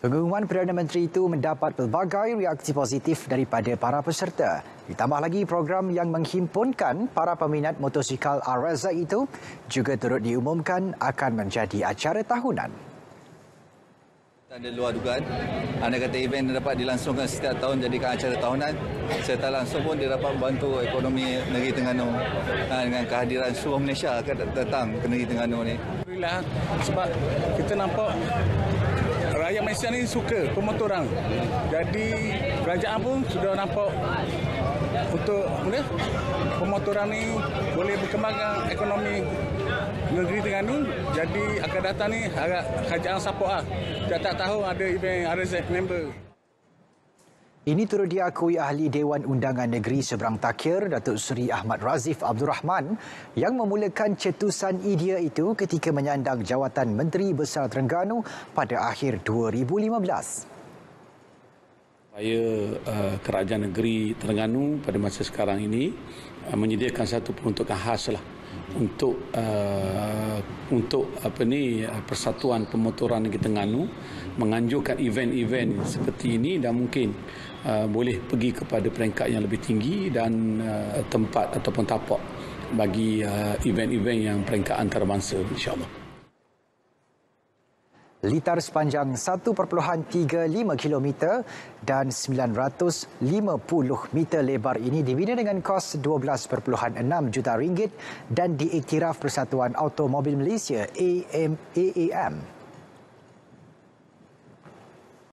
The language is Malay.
Pengumuman Perdana Menteri itu mendapat pelbagai reaksi positif daripada para peserta. Ditambah lagi program yang menghimpunkan para peminat motosikal Al-Razak itu juga turut diumumkan akan menjadi acara tahunan. Ada luar dugaan. Anda kata event dapat dilangsungkan setiap tahun jadikan acara tahunan. Serta langsung pun dia dapat membantu ekonomi negeri Terengganu dengan kehadiran seluruh Malaysia akan datang ke negeri Terengganu ni. Alhamdulillah, sebab kita nampak rakyat Malaysia ni suka pemotoran. Jadi kerajaan pun sudah nampak untuk pemotoran ni boleh berkembangkan ekonomi negeri Terengganu. Jadi akan datang ni harap kerajaan support lah. Setiap tahun ada event RZ member. Ini turut diakui ahli Dewan Undangan Negeri Seberang Takir, Datuk Seri Ahmad Razif Abdul Rahman yang memulakan cetusan idea itu ketika menyandang jawatan Menteri Besar Terengganu pada akhir 2015. Supaya kerajaan negeri Terengganu pada masa sekarang ini menyediakan satu peruntukan khas lah untuk Persatuan Pemotoran Negeri Terengganu menganjurkan event-event seperti ini dan mungkin boleh pergi kepada peringkat yang lebih tinggi dan tempat ataupun tapak bagi event-event yang peringkat antarabangsa, insya-Allah. Litar sepanjang 1.35 km dan 950 meter lebar ini dibina dengan kos 12.6 juta ringgit dan diiktiraf Persatuan Automobil Malaysia AAM.